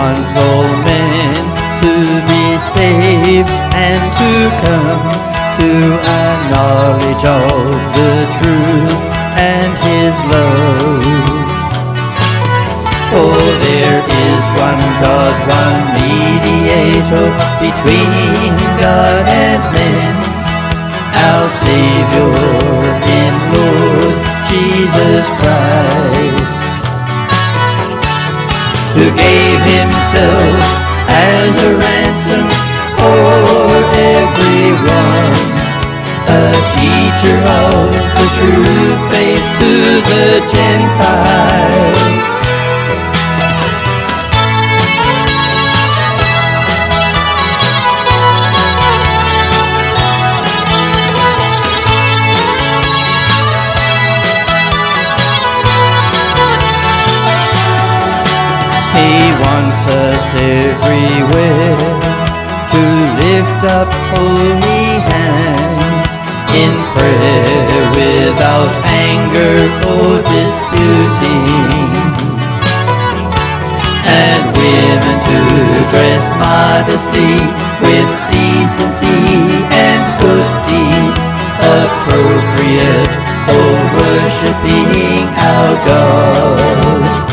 wants all men to be saved and to come to a knowledge of the truth and His love. For there is one God, one mediator between God and men, our Saviour in Lord Jesus Christ, who gave Himself as a ransom for everyone, a teacher of the true faith to the Gentiles. He wants us everywhere to lift up holy hands in prayer without anger or disputing, and women to dress modestly with decency and good deeds appropriate for worshiping our God.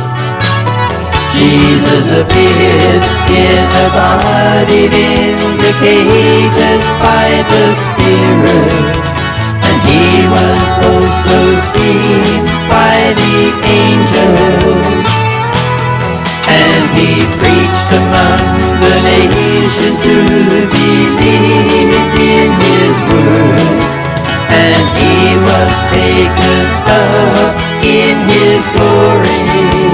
Jesus appeared in a body vindicated by the Spirit, and He was also seen by the angels. And He preached among the nations who believed in His word, and He was taken up in His glory.